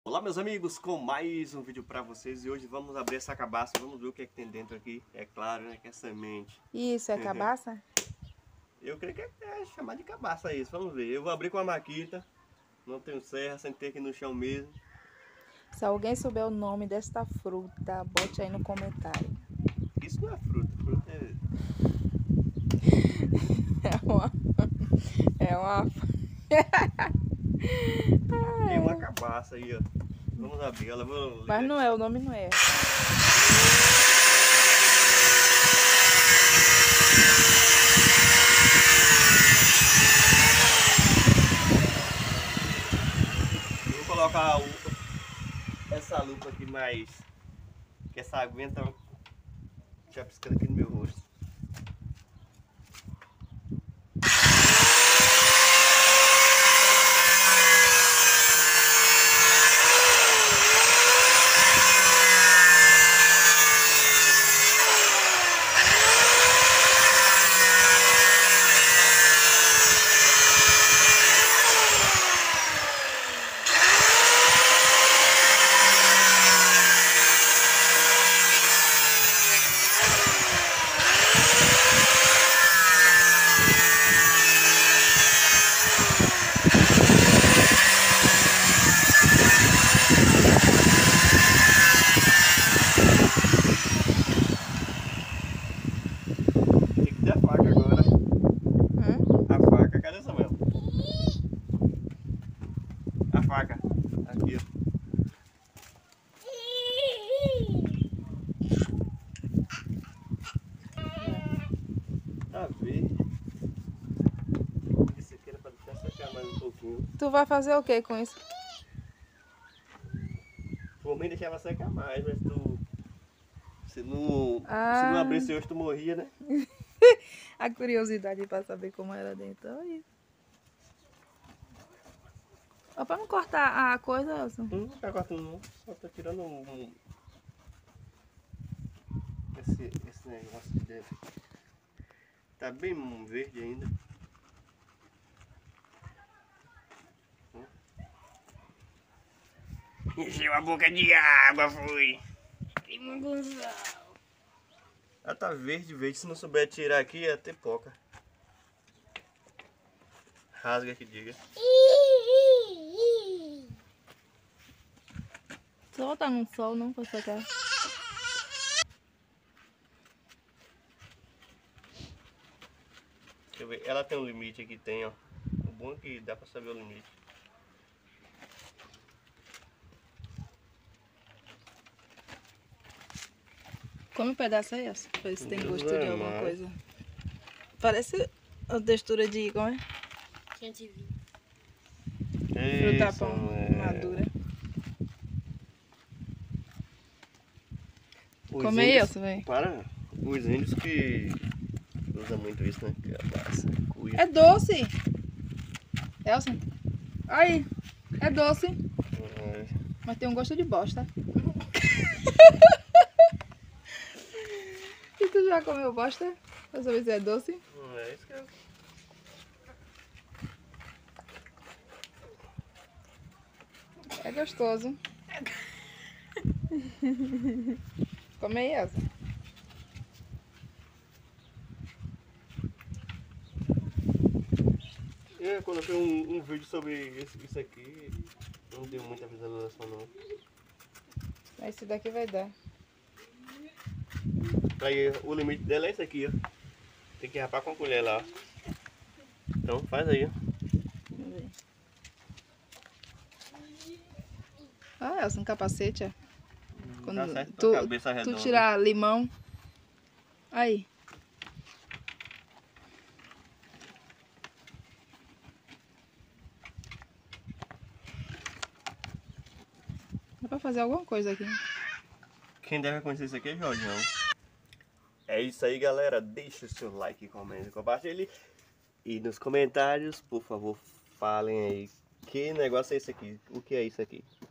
Olá meus amigos, com mais um vídeo pra vocês. E hoje vamos abrir essa cabaça, vamos ver o que é que tem dentro aqui. É claro, né, que é semente. Isso, é cabaça? Eu creio que é chamar de cabaça isso, vamos ver. Eu vou abrir com a maquita, não tenho serra, sentei aqui no chão mesmo. Se alguém souber o nome desta fruta, bote aí no comentário. Isso não é fruta, fruta é... É uma... Tem uma cabaça aí, ó. Vamos abrir ela, Mas não é, o nome não é. Eu vou colocar essa lupa aqui mais... que essa aguenta já piscando aqui no meu rosto. A faca, aqui, ó. Tá verde. Isso aqui era pra deixar secar mais um pouquinho. Tu vai fazer o que com isso? Por mim deixava secar mais, mas tu... Se não abrisse hoje tu morria, né? A curiosidade para saber como era dentro. Olha. Ó, pra não cortar a coisa, Elson. Não tá cortando não, só tô tirando esse negócio de dentro. Tá bem verde ainda. Encheu a boca de água, foi. Que munguzão. Ela tá verde, se não souber tirar aqui é ter poca. Rasga que diga. Só botar no sol, não pra secar. Deixa eu ver, ela tem um limite aqui, tem, ó. O bom é que dá pra saber o limite. Come um pedaço aí, Elson. Pra ver se tem gosto de alguma coisa. Parece a textura de... como é? Fruta pão madura. Come aí, Elson, vem. Para os índios que usam muito isso, né? Que é doce! Elson, aí, é doce. Mas tem um gosto de bosta. E tu já comeu bosta? Pra saber se é doce? É isso que eu... É gostoso. Come aí, Elsa. Eu coloquei um vídeo sobre isso aqui. Não deu muita visualização não. Esse daqui vai dar. Aí o limite dela é esse aqui, ó. Tem que rapar com a colher lá, ó. Então faz aí, ó. Vamos ver. Ah, Elsa, um capacete, ó. Quando Tá certo, tu, cabeça redonda. tu tirar limão. Aí. Dá pra fazer alguma coisa aqui. Quem deve conhecer isso aqui é Jorjão. É isso aí, galera. Deixa o seu like, comenta, compartilhe. E nos comentários, por favor, falem aí que negócio é esse aqui. O que é isso aqui?